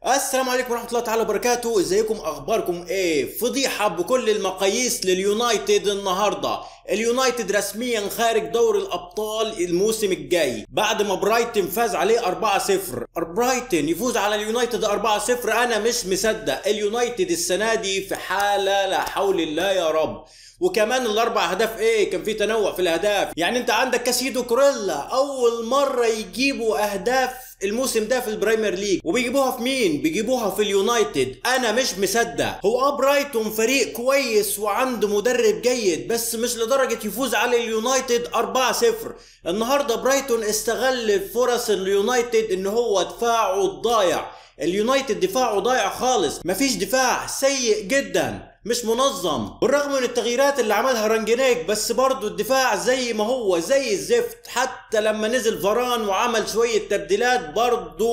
السلام عليكم ورحمة الله تعالى وبركاته. ازيكم؟ اخباركم ايه؟ فضيحة بكل المقاييس لليونايتد النهاردة. اليونايتد رسميا خارج دوري الابطال الموسم الجاي بعد ما برايتون فاز عليه 4-0. برايتون يفوز على اليونايتد 4-0؟ انا مش مصدق. اليونايتد السنة دي في حالة لا حول الله يا رب. وكمان الاربع اهداف ايه، كان في تنوع في الاهداف. يعني انت عندك كاسيدو كوريلا اول مرة يجيبوا اهداف الموسم ده في البريمير ليج، وبيجيبوها في مين؟ بيجيبوها في اليونايتد. انا مش مصدق. هو برايتون فريق كويس وعنده مدرب جيد، بس مش لدرجة يفوز على اليونايتد 4-0. النهارده برايتون استغل فرص اليونايتد ان هو دفاعه ضايع. اليونايتد دفاعه ضايع خالص، مفيش دفاع، سيء جدا، مش منظم. بالرغم من التغييرات اللي عملها رانجنيك، بس برضو الدفاع زي ما هو زي الزفت. حتى لما نزل فاران وعمل شوية تبديلات برضو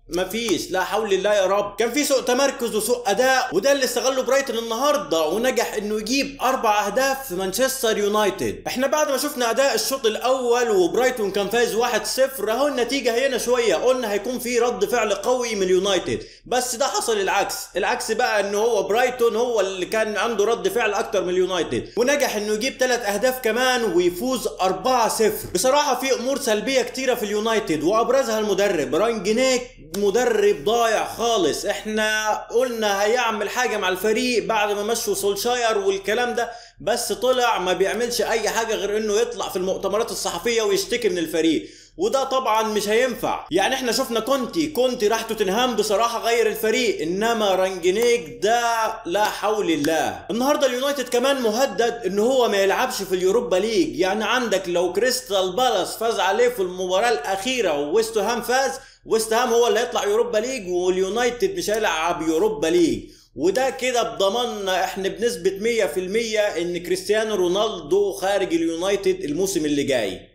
مفيش. لا حول الله يا رب. كان في سوء تمركز وسوء اداء، وده اللي استغله برايتون النهارده ونجح انه يجيب 4 اهداف في مانشستر يونايتد. احنا بعد ما شفنا اداء الشوط الاول وبرايتون كان فايز 1-0، اهو النتيجه هنا شويه قلنا هيكون في رد فعل قوي من اليونايتد، بس ده حصل العكس بقى. انه هو برايتون هو اللي كان عنده رد فعل اكتر من اليونايتد، ونجح انه يجيب 3 اهداف كمان ويفوز 4-0. بصراحه في امور سلبيه كتيره في اليونايتد، وابرزها المدرب رانجنيك. مدرب ضايع خالص. احنا قلنا هيعمل حاجة مع الفريق بعد ما مشوا سولشاير والكلام ده، بس طلع ما بيعملش اي حاجة غير انه يطلع في المؤتمرات الصحفية ويشتكي من الفريق، وده طبعا مش هينفع. يعني احنا شفنا كونتي راح توتنهام، بصراحة غير الفريق، انما رانجنيك ده لا حول الله. النهاردة اليونايتد كمان مهدد ان هو ما يلعبش في اليوروبا ليج. يعني عندك لو كريستال بالاس فاز عليه في المباراة الاخيرة وويست هام فاز، ويست هام هو اللي هيطلع يوروبا ليج واليونايتد مش هيلعب يوروبا ليج. وده كده بضماننا احنا بنسبة 100% ان كريستيانو رونالدو خارج اليونايتد الموسم اللي جاي.